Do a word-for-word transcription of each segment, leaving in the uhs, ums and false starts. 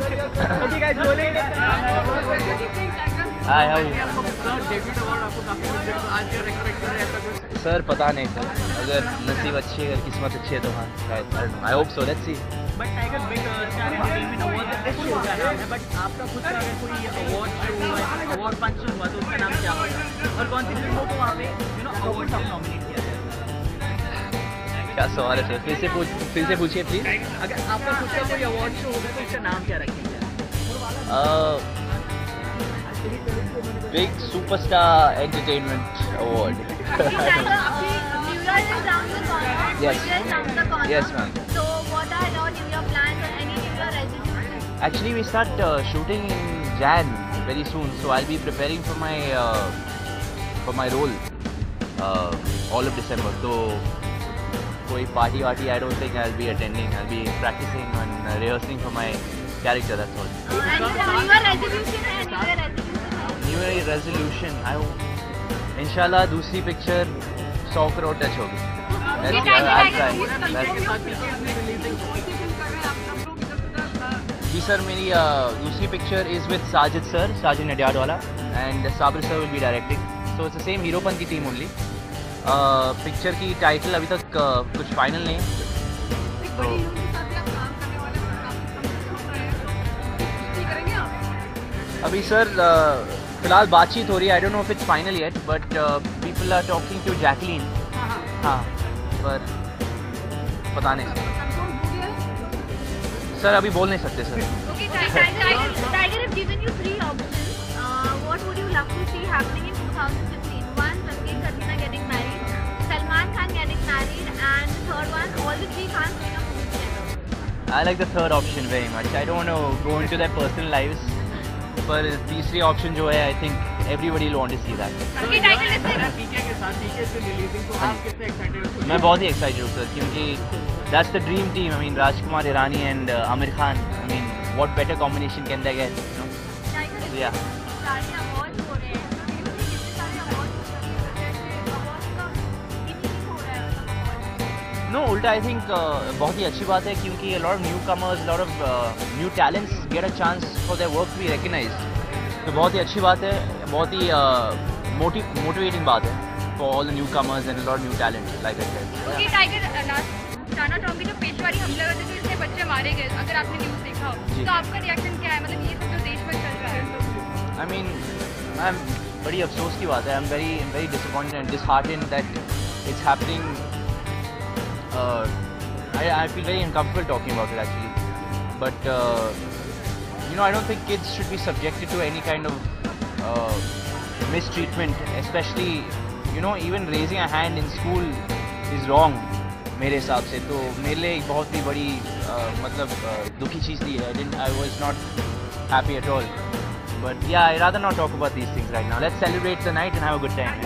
Okay guys, rolling. Hi, how are you? Sir पता नहीं sir, अगर नसीब अच्छी है, अगर किस्मत अच्छी है तो हाँ शायद. I hope so. Let's see. But Tiger big star entertainment award का शो का नाम है, बट आपका खुद का अगर कोई अवार्ड शो अवार्ड फंक्शन हुआ तो उसका नाम क्या होगा और कौन सी फिल्मों को वहाँ पे यू नो अवार्ड के लिए नॉमिनेट किया जाए? क्या सवाल है सर, फिर से पूछ फिर से पूछिए प्लीज. अगर आपका खुद का कोई अवार्ड शो होगा तो उसका नाम क्या रखेंगे? Big superstar entertainment award. Yes. Yes, ma'am. So, what are your New Year plans or any New Year resolutions? Actually, we start uh, shooting in Jan very soon, so I'll be preparing for my uh, for my role uh, all of December. So, koi party party I don't think I'll be attending. I'll be practicing and uh, rehearsing for my character. That's all. Any New Year resolution है? New Year resolution. New Year resolution. I hope, inshallah, दूसरी picture सौ crore touch होगी. Let's see, I'll, I'll try. Ji sir, मेरी दूसरी picture is with Sajid sir, Sajid Nadiadwala, and Sabir sir will be directing. So it's the same Heropanti की team only. Picture की title अभी तक uh, कुछ फाइनल नहीं है. तो अभी सर uh, फिलहाल बातचीत हो रही है. I don't know if it's final yet, but people are talking to Jacqueline. हाँ, पर पता नहीं सर, अभी बोल नहीं सकते sir. Okay, Tiger, Tiger has given you three options. Uh, what would you love to see happening in twenty fifteen? One, Ranveer Katrina getting married, Salman Khan getting married, and the third one, all the three Khans doing a movie together. I like the third option very much. I don't want to go into their personal lives. पर तीसरी option जो है, I think everybody will want to see that. मैं बहुत ही excited हूँ sir, क्योंकि that's the dream team. I mean Rajkumar Irani and Aamir Khan. I mean what better combination can they get, you know. या नो, उल्टा आई थिंक बहुत ही अच्छी बात है, क्योंकि lot of newcomers, lot of new talents get a chance for their work to be recognised. तो बहुत ही अच्छी बात है, बहुत ही मोटिवेटिंग बात है for all the newcomers and lot new talent like I said. Okay Tiger, last जाना चाहूँगी जो पेशवारी हमले हुए थे, तो इससे बच्चे मारे गए, अगर आपने न्यूज़ देखा हो तो आपका रिएक्शन क्या है? मतलब ये सब जो देश में चल रहा है. आई मीन आई एम बड़ी अफसोस की बात है. I am very very disappointed and disheartened that it's happening. Uh, I, I feel very uncomfortable talking about it actually, but uh, you know, I don't think kids should be subjected to any kind of uh, mistreatment, especially you know, even raising a hand in school is wrong मेरे हिसाब से. तो मेरे लिए एक बहुत ही बड़ी uh, मतलब uh, दुखी चीज़ थी. I didn't, I was not happy at all, but yeah, I'd rather not talk about these things right now. Let's celebrate the night and have a good time.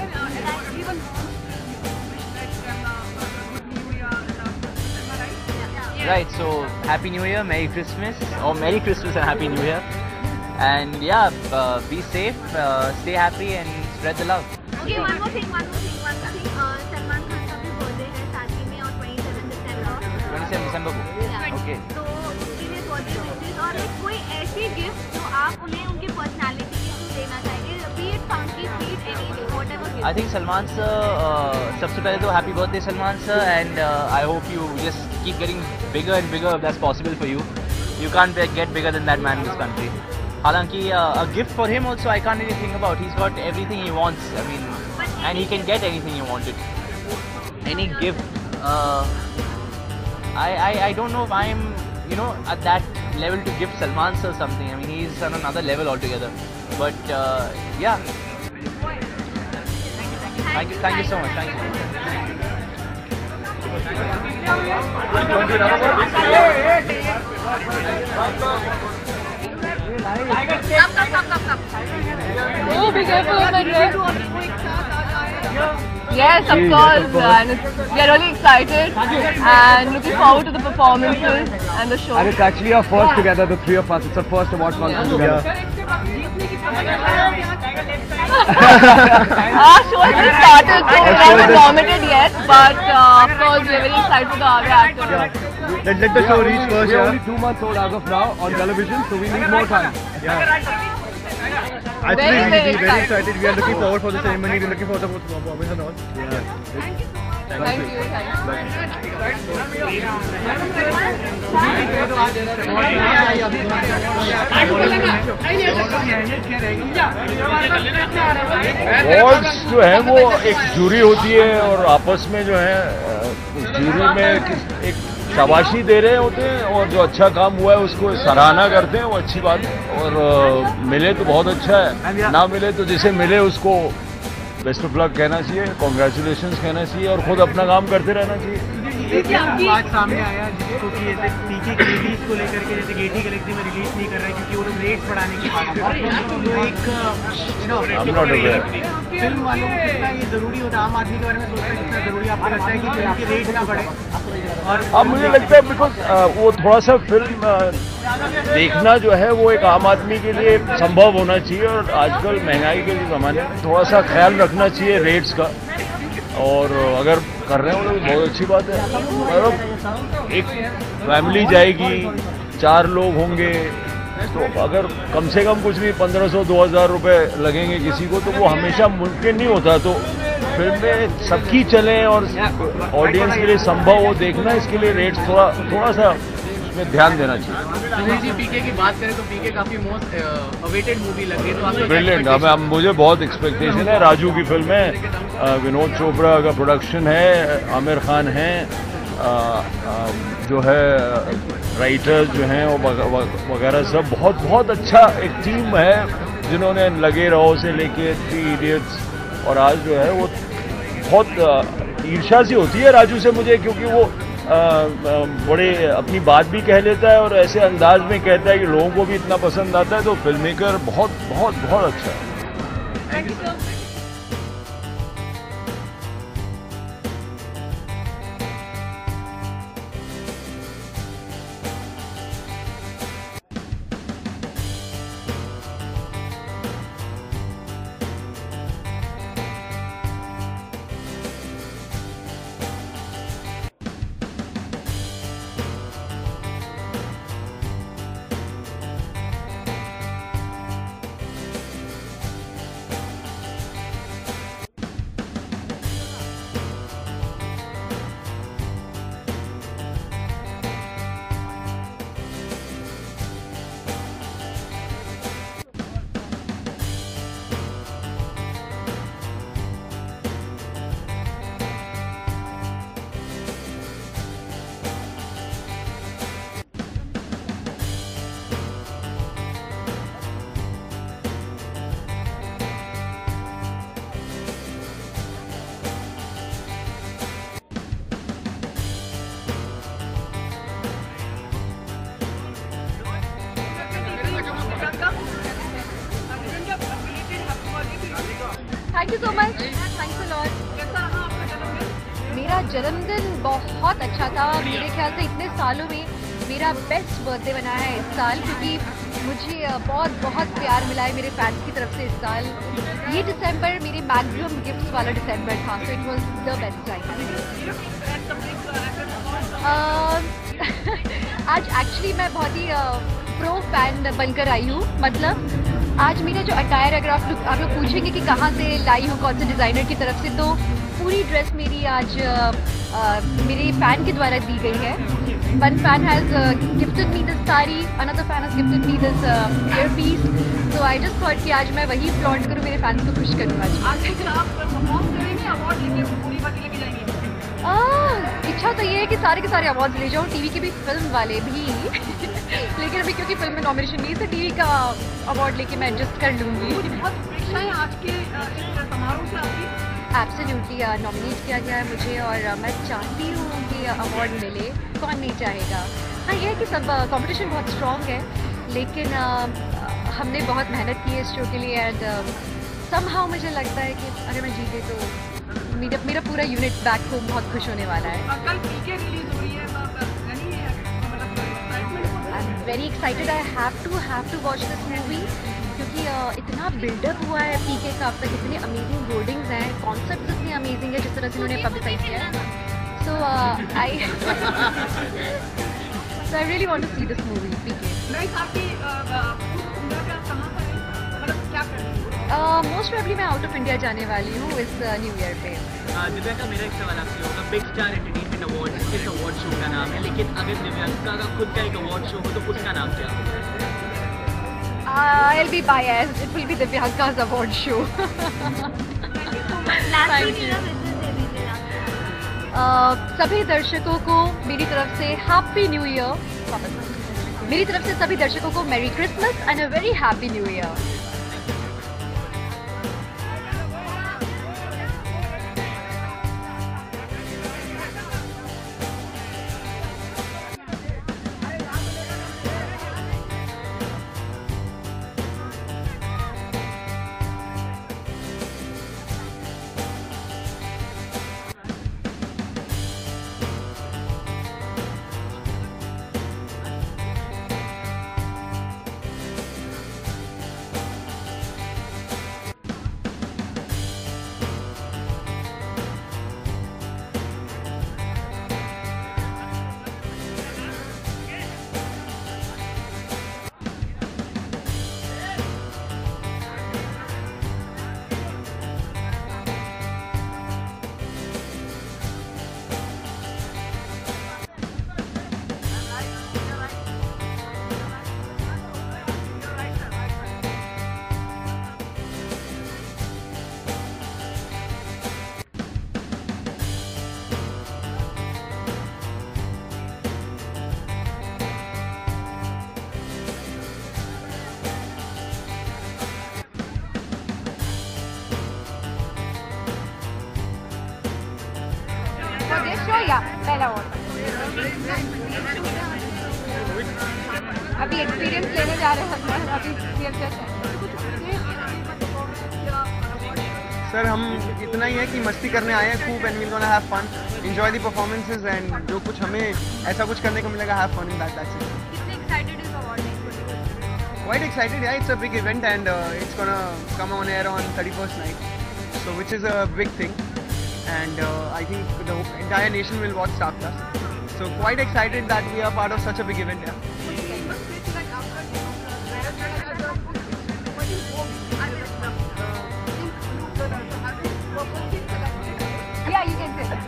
Right, so Happy New Year, Merry Christmas, or Merry Christmas and Happy New Year, and yeah, uh, be safe, uh, stay happy, and spread the love. Okay, one more thing, one more thing, one more thing. Uh, Salman Khan का भी birthday है साथ ही में और twenty-seventh December. twenty-seventh December को. Yeah. Okay. तो उसके लिए बर्थडे विशेस और एक कोई ऐसी गिफ्ट जो आप उन्हें उनकी पर्सनालिटी के थ्रू देना चाहेंगे, be it funky, be it anything, whatever gift. I think Salman sir, uh, सबसे पहले तो happy birthday Salman sir, and uh, I hope you just keep getting bigger and bigger if that's possible for you. You can't be, get bigger than that man in this country. हालांकि uh, a gift for him also I can't really think about. He's got everything he wants. I mean, and he can get anything he wanted. Any gift, uh, I, I I don't know if I'm you know at that level to give Salman sir something. I mean, he's on another level altogether. But uh, yeah. Thank you, thank you so much. Thank you. Come, come, come, come, come. Oh, be careful of my dress. Yes, of course, and it's, we are really excited and looking forward to the performances and the show. And it's actually our first together, the three of us. It's our first award function together. Our show has just started, so we haven't nominated yet, but uh, of course we are very excited for the other actors. Yeah. Let, let the show reach first. We're only two months old as of now on television, so we need more time. Yeah. Actually, Very, we very are very excited. We are looking forward for the ceremony. We are looking forward for the performance and all. Yeah. Thank you, awards जो है वो एक jury होती है और आपस में जो है जूरी में एक शाबाशी दे रहे होते हैं और जो अच्छा काम हुआ है उसको सराहना करते हैं, वो अच्छी बात है। और आ, मिले तो बहुत अच्छा है, ना मिले तो जिसे मिले उसको बेस्ट ऑफ लक कहना चाहिए, कॉन्ग्रेचुलेशंस कहना चाहिए और खुद अपना काम करते रहना चाहिए। देखिए आपकी बात सामने आया जिसको कि जैसे पीके की रिलीज को लेकर के जैसे गेटी गैलेक्सी में रिलीज नहीं कर रहे क्योंकि वो लोग रेट्स बढ़ाने की बात कर रहे हैं, तो एक यू नो फिल्म वालों को कितना ये जरूरी होता है, आम आदमी के बारे में सोचते हैं कितना जरूरी आपको लगता है कि फिल्म के रेट ना बढ़े? और अब मुझे लगता है बिकॉज वो थोड़ा सा फिल्म देखना जो है वो एक आम आदमी के लिए संभव होना चाहिए और आजकल महंगाई के ज़माने में थोड़ा सा ख्याल रखना चाहिए रेट्स का, और अगर कर रहे हो तो बहुत अच्छी बात है। मतलब एक फैमिली जाएगी, चार लोग होंगे, तो अगर कम से कम कुछ भी पंद्रह सौ दो हज़ार रुपये लगेंगे किसी को, तो वो हमेशा मुमकिन नहीं होता। तो फिल्में सबकी चलें और ऑडियंस के लिए संभव हो देखना, इसके लिए रेट्स थोड़ा थोड़ा सा में ध्यान देना चाहिए। सुनील जी पीके की बात करें तो पीके काफी मोस्ट अवेटेड मूवी लग रही है, तो आपको ब्रिलियंट, हमें मुझे बहुत एक्सपेक्टेशन है। राजू की फिल्म है, विनोद चोपड़ा का प्रोडक्शन है, आमिर खान है, जो है राइटर्स जो हैं वगैरह सब बहुत बहुत अच्छा एक टीम है जिन्होंने लगे रहो से लेके थ्री इडियट्स, और आज जो है वो बहुत ईर्ष्या सी होती है राजू से मुझे, क्योंकि वो आ, बड़े अपनी बात भी कह लेता है और ऐसे अंदाज में कहता है कि लोगों को भी इतना पसंद आता है। तो फिल्म मेकर बहुत बहुत बहुत अच्छा है। Thank you so much. Thank you so much. Thanks a lot. मेरा जन्मदिन बहुत अच्छा था। मेरे ख्याल से इतने सालों में मेरा बेस्ट बर्थडे बना है इस साल, क्योंकि मुझे बहुत बहुत प्यार मिला है मेरे फैंस की तरफ से इस साल। ये दिसंबर मेरे मैक्सिमम गिफ्ट्स वाला दिसंबर था, so it was the best time. आज एक्चुअली मैं बहुत ही प्रो फैन बनकर आई हूँ। मतलब आज मेरा जो अटायर, अगर आप लोग आप लोग पूछेंगे कि कहाँ से लाई हूँ, कौन से डिज़ाइनर की तरफ से, तो पूरी ड्रेस मेरी आज आ, आ, मेरे फ़ैन के द्वारा दी गई है। One fan has gifted me this sari, another fan has gifted me this earpiece, so I just thought कि आज मैं वही फ्लॉन्ट करूँ, मेरे फैंस को खुश करूँ आज। आ, इच्छा तो ये है कि सारे के सारे अवार्ड्स ले जाऊँ, टीवी के भी, फिल्म वाले भी लेकिन अभी क्योंकि फिल्म में नॉमिनेशन नहीं है, तो टीवी का अवार्ड लेके मैं एडजस्ट कर लूँगी। आज के समारोह से आपकी एब्सोल्युटली नॉमिनेट किया गया है मुझे, और मैं चाहती हूँ कि अवार्ड मिले, कौन नहीं चाहेगा। हाँ, ये है कि सब कंपटीशन बहुत स्ट्रॉन्ग है, लेकिन हमने बहुत मेहनत की है इस शो के लिए, एंड समहाउ मुझे लगता है कि अगर मैं जीते तो मेरा मेरा पूरा यूनिट बैक होम बहुत खुश होने वाला है। कल पीके रिलीज हो रही है, I am very excited. I have to have to watch this movie क्योंकि uh, इतना बिल्डअप हुआ है पीके का अब तक, इतने अमेजिंग बोर्डिंग्स हैं, कॉन्सेप्ट इतने अमेजिंग है जिस तरह से उन्होंने पब्लिसाइज किया है। So I so I really want to see this movie PK. Most probably मैं आउट ऑफ इंडिया जाने वाली हूँ इस न्यू ईयर पे। दिव्यांका, मेरा एक सवाल आपसे होगा, बिग स्टार एंटरटेनमेंट अवार्ड इस अवार्ड शो का नाम है, लेकिन अगर दिव्यांका का खुद का एक अवार्ड शो हो तो उसका नाम क्या होगा? I'll be biased. It will be Divyanka's award show. Thank you. Uh, सभी दर्शकों को मेरी तरफ से हैप्पी न्यू ईयर। मेरी तरफ से सभी दर्शकों को merry Christmas and a very happy new year. या पहला और अभी एक्सपीरियंस लेने जा रहे हैं हम, अभी सर हम इतना ही है कि मस्ती करने आए हैं खूब, and we gonna have fun, enjoy the performances, and जो कुछ हमें ऐसा कुछ करने को मिलेगा, have fun in that that's it. कितने एक्साइटेड इस अवार्ड ने? Quite excited, yeah. It's a big event, and uh, it's gonna come on air on thirty-first night, so which is a big thing. And uh, I think the entire nation will watch Star Plus. So quite excited that we are part of such a big event. Yeah. Yeah, you can say that.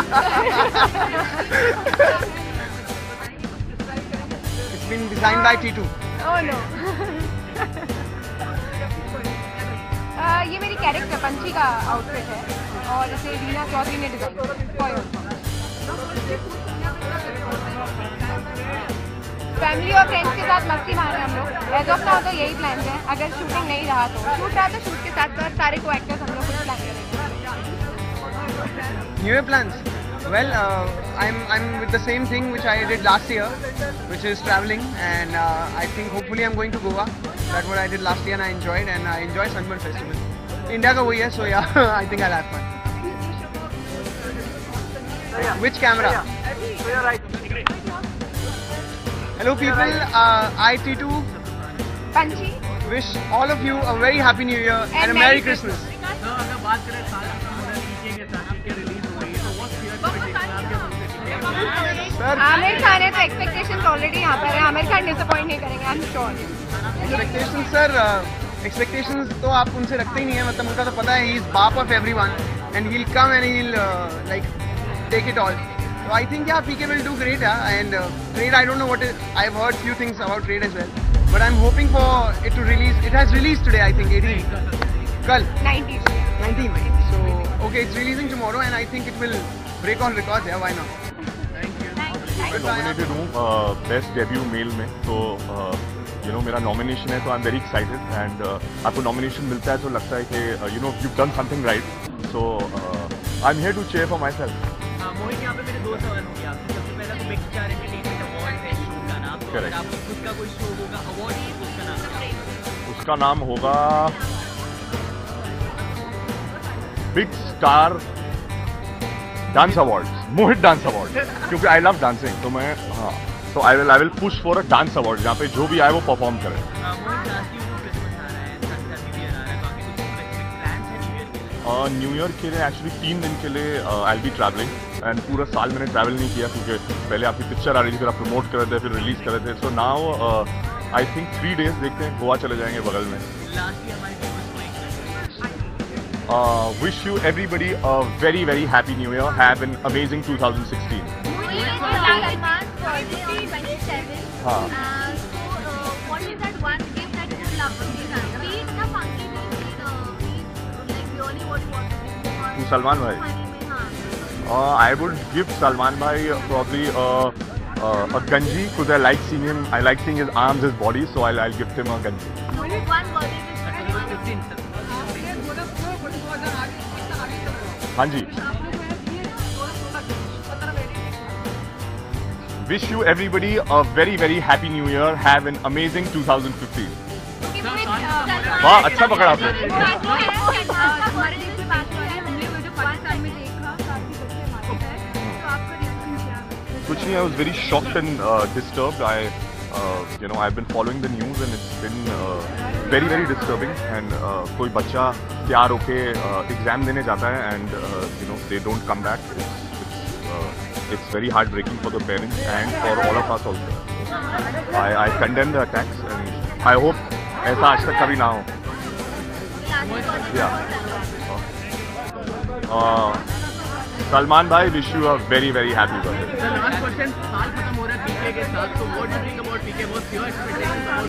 It's been designed by T two. Oh no. uh, ये मेरी character पंछी का outfit है और इसे रीना चौधरी ने design किया। Family और फ्रेंड्स के साथ मस्ती मार रहे हैं हम लोग। एज ऑफ नाउ तो यही प्लान है, अगर शूटिंग नहीं रहा तो शूट रहा तो शूट के साथ साथ सारे को एक्टर्स हम लोग कुछ प्लान करेंगे। New Year plans? Well, uh, I'm I'm with the same thing which I did last year, which is traveling, and uh, I think hopefully I'm going to Goa. That's what I did last year, and I enjoyed, and I enjoy Sunburn Festival. India ka wahi hai, so yeah, I think I'll have fun. Which camera? Hello people, uh, I T two पंछी wish all of you a very happy New Year and, and a Merry Christmas. Aamir Khan है तो expectations already यहाँ पर है, Aamir Khan disappoint नहीं करेंगे, I am sure. Expectations sir, expectations तो आप उनसे रखते ही नहीं है, मतलब उनका तो पता है he is baap of everyone and he will come and he will like take it all. So I think yeah, P K will do great, yeah. And uh, Raid, I don't know what it, I've heard few things about Raid as well, but I'm hoping for it to release. It has released today, I think, eighteen. Kal. nineteen. nineteen. So okay, it's releasing tomorrow, and I think it will break all records. Yeah, why not? Nominated हूँ best debut male में, तो you know मेरा nomination है, तो I am very excited. And आपको nomination मिलता है तो लगता है कि you know you done something right, so I am here to cheer for myself. Mohit, यहाँ पे मेरे दो सवाल होंगे आपसे। सबसे पहला तो बिग स्टार एंटरटेनमेंट अवार्ड है शो का नाम, तो अगर आपको खुद का कोई शो होगा अवार्ड, उसका नाम क्या? उसका नाम होगा big star dance awards, Mohit dance award, क्योंकि आई लव डांसिंग, तो मैं हाँ तो I will I will push for a dance award जहाँ पे जो भी आए वो परफॉर्म करे। न्यू ईयर के लिए एक्चुअली तीन दिन के लिए I will be travelling and पूरा साल मैंने ट्रैवल नहीं किया क्योंकि पहले आपकी पिक्चर आ रही थी, फिर आप प्रमोट कर रहे थे, फिर रिलीज कर रहे थे। So now I think three days देखते हैं, गोवा चले जाएंगे बगल में। Wish you everybody a very very happy new year, have an amazing two thousand sixteen. हाँ Salman bhai, uh, I would give Salman bhai uh, probably uh, uh, a ganji because I like seeing him. I like seeing his arms, his body, so I'll, I'll gift him a ganji. Hanji. Wish you everybody a very very happy new year. Have an amazing two thousand fifteen. वाह, अच्छा पकड़ा आपने। कुछ नहीं, I was very shocked and uh, disturbed. I, uh, you know, I've been following the news and it's been uh, very, very disturbing. And uh, कोई बच्चा तैयार होके एग्जाम देने जाता है and uh, you know they don't come back. It's it's, uh, it's very heartbreaking for the parents and for all of us also. I I condemn the attacks and I hope ऐसा आज तक कभी ना हो। Yeah. Uh, Salman bhai, wish you a very very happy birthday. The last question, साल खत्म हो रहा है पीके के साथ, so what do you think about PK? What's your expectations about